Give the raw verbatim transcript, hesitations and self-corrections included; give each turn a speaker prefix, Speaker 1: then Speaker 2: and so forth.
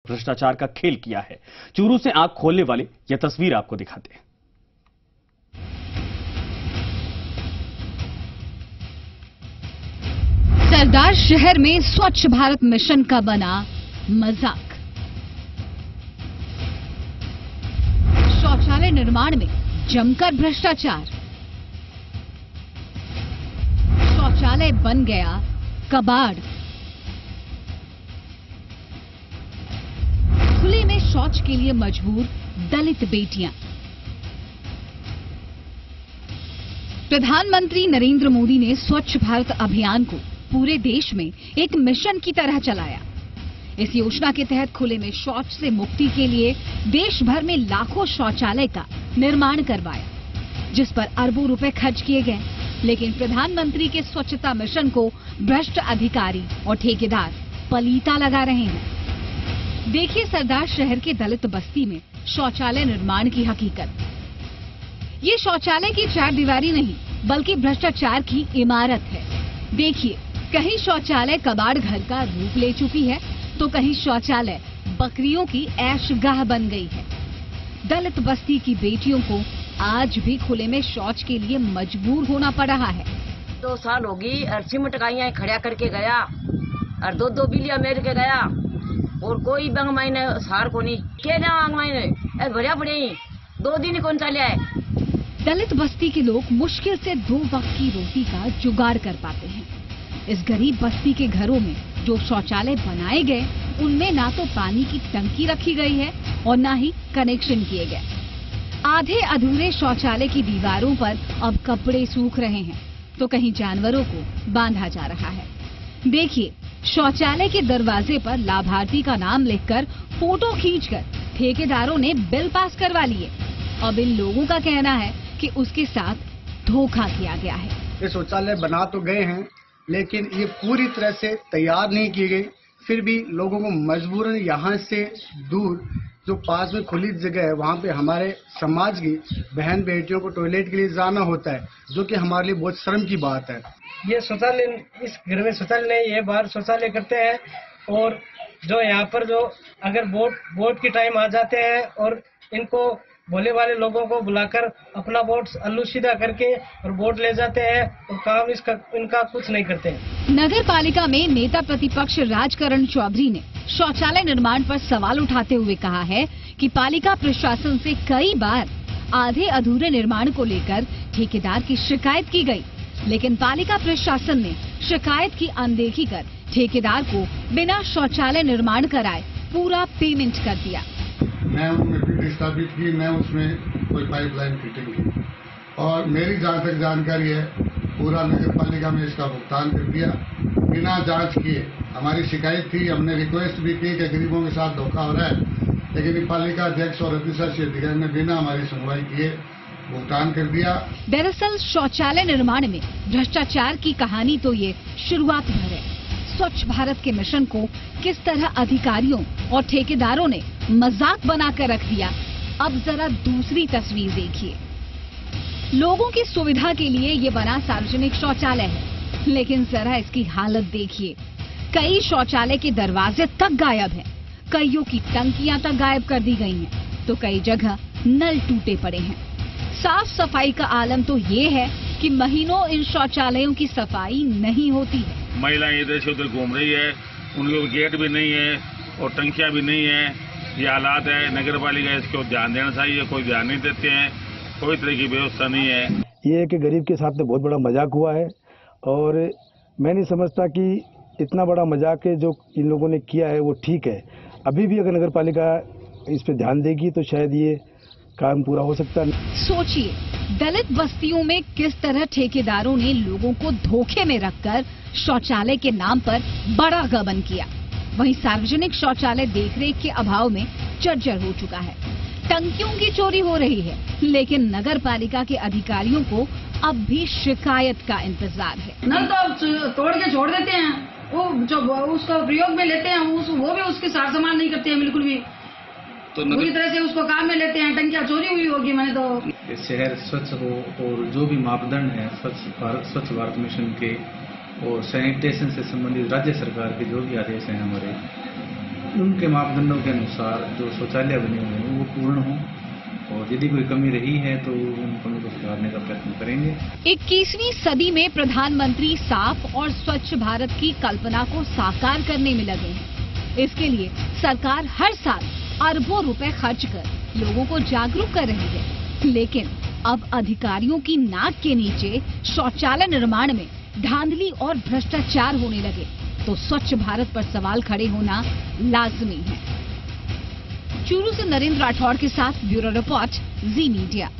Speaker 1: भ्रष्टाचार का खेल किया है। चूरू से आंख खोलने वाली यह तस्वीर आपको दिखाते हैं।
Speaker 2: सरदार शहर में स्वच्छ भारत मिशन का बना मजाक। शौचालय निर्माण में जमकर भ्रष्टाचार। शौचालय बन गया कबाड़। खुले में शौच के लिए मजबूर दलित बेटियां। प्रधानमंत्री नरेंद्र मोदी ने स्वच्छ भारत अभियान को पूरे देश में एक मिशन की तरह चलाया। इस योजना के तहत खुले में शौच से मुक्ति के लिए देश भर में लाखों शौचालय का निर्माण करवाया, जिस पर अरबों रुपए खर्च किए गए। लेकिन प्रधानमंत्री के स्वच्छता मिशन को भ्रष्ट अधिकारी और ठेकेदार पलीता लगा रहे हैं। देखिए सरदार शहर के दलित बस्ती में शौचालय निर्माण की हकीकत। ये शौचालय की चार दीवारी नहीं बल्कि भ्रष्टाचार की इमारत है। देखिए, कहीं शौचालय कबाड़ घर का रूप ले चुकी है तो कहीं शौचालय बकरियों की ऐशगाह बन गई है। दलित बस्ती की बेटियों को आज भी खुले में शौच के लिए मजबूर होना पड़ रहा है।
Speaker 3: दो साल होगी अर्ची मटकाइया खड़ा करके गया और दो दो बिलिया मेर के गया और कोई बंग मायने सार को नहीं के ना मायने भरिया पड़े दो दिन कौन चले आए।
Speaker 2: दलित बस्ती के लोग मुश्किल से दो वक्त की रोटी का जुगाड़ कर पाते हैं। इस गरीब बस्ती के घरों में जो शौचालय बनाए गए उनमें ना तो पानी की टंकी रखी गई है और ना ही कनेक्शन किए गए। आधे अधूरे शौचालय की दीवारों पर अब कपड़े सूख रहे हैं तो कहीं जानवरों को बांधा जा रहा है। देखिए, शौचालय के दरवाजे पर लाभार्थी का नाम लिखकर फोटो खींचकर ठेकेदारों ने बिल पास करवा लिए। अब इन लोगों का कहना है कि उसके साथ धोखा किया गया है।
Speaker 4: ये शौचालय बना तो गए हैं लेकिन ये पूरी तरह से तैयार नहीं की गई। फिर भी लोगों को मजबूरन यहाँ से दूर जो पास में खुली जगह है वहाँ पे हमारे समाज की बहन बेटियों को टॉयलेट के लिए जाना होता है, जो कि हमारे लिए बहुत शर्म की बात है।
Speaker 5: ये शौचालय इस घर में शौचालय नहीं है, बाहर शौचालय करते हैं। और जो यहाँ पर जो अगर वोट वोट के टाइम आ जाते हैं और इनको भोले वाले लोगों को बुलाकर अपना वोट अल्लू सीधा करके और वोट ले जाते हैं और काम इसका इनका कुछ नहीं करते हैं।
Speaker 2: नगर पालिका में नेता प्रतिपक्ष राजकरण चौधरी ने शौचालय निर्माण पर सवाल उठाते हुए कहा है कि पालिका प्रशासन से कई बार आधे अधूरे निर्माण को लेकर ठेकेदार की शिकायत की गई, लेकिन पालिका प्रशासन ने शिकायत की अनदेखी कर ठेकेदार को बिना शौचालय निर्माण कराए पूरा पेमेंट कर दिया।
Speaker 6: मैं उनमें स्थापित की, मैं उसमें कोई पाइपलाइन फिटिंग की और मेरी जहाँ तक जानकारी है पूरा नगर पालिका में इसका भुगतान कर दिया बिना जांच किए। हमारी शिकायत थी, हमने रिक्वेस्ट भी की कि गरीबों के साथ धोखा हो रहा है, लेकिन पालिका अध्यक्ष और अधिशासी अधिकारी ने बिना हमारी सुनवाई किए भुगतान कर दिया।
Speaker 2: दरअसल शौचालय निर्माण में भ्रष्टाचार की कहानी तो ये शुरुआत भर है। स्वच्छ भारत के मिशन को किस तरह अधिकारियों और ठेकेदारों ने मजाक बनाकर रख दिया, अब जरा दूसरी तस्वीर देखिए। लोगों की सुविधा के लिए ये बना सार्वजनिक शौचालय है, लेकिन जरा इसकी हालत देखिए। कई शौचालय के दरवाजे तक गायब हैं, कईयों की टंकियां तक गायब कर दी गई हैं, तो कई जगह नल टूटे पड़े हैं। साफ सफाई का आलम तो ये है कि महीनों इन शौचालयों की सफाई नहीं होती है।
Speaker 7: महिलाएं इधर से उधर घूम रही है, उनके गेट भी नहीं है और टंकियां भी नहीं है। ये हालात है, नगर पालिका इसको ध्यान देना चाहिए, कोई ध्यान नहीं देते हैं, कोई तरह की व्यवस्था नहीं है।
Speaker 8: ये कि गरीब के साथ में बहुत बड़ा मजाक हुआ है और मैं नहीं समझता कि इतना बड़ा मजाक है जो इन लोगों ने किया है वो ठीक है। अभी भी अगर नगर पालिका इस पे ध्यान देगी तो शायद ये काम पूरा हो सकता है।
Speaker 2: सोचिए, दलित बस्तियों में किस तरह ठेकेदारों ने लोगों को धोखे में रखकर शौचालय के नाम पर बड़ा गबन किया। वहीं सार्वजनिक शौचालय देखरेख के अभाव में जर्जर हो चुका है। टंकियों की चोरी हो रही है, लेकिन नगर पालिका के अधिकारियों को अब भी शिकायत का इंतजार है।
Speaker 9: नल तो अब तोड़ के छोड़ देते हैं, वो जो उसको प्रयोग में लेते हैं उस, वो भी उसके सार सामान नहीं करते हैं बिल्कुल भी, तो पूरी तरह से उसको काम में लेते हैं। टंकियां चोरी हुई होगी। मैंने तो
Speaker 10: शहर स्वच्छ हो और जो भी मापदंड है स्वच्छ भारत स्वच्छ भारत मिशन के और सैनिटेशन से संबंधित राज्य सरकार के जो भी आदेश हैं हमारे, उनके मापदंडों के अनुसार जो शौचालय बने हुए हैं वो पूर्ण हों, और यदि कोई कमी रही है तो उन कमी को सुधारने का प्रयत्न करेंगे।
Speaker 2: इक्कीसवीं सदी में प्रधानमंत्री साफ और स्वच्छ भारत की कल्पना को साकार करने में लगे हैं। इसके लिए सरकार हर साल अरबों रुपए खर्च कर लोगों को जागरूक कर रही है, लेकिन अब अधिकारियों की नाक के नीचे शौचालय निर्माण में धांधली और भ्रष्टाचार होने लगे तो स्वच्छ भारत पर सवाल खड़े होना लाजमी है। चूरू से नरेंद्र राठौड़ के साथ ब्यूरो रिपोर्ट, जी मीडिया।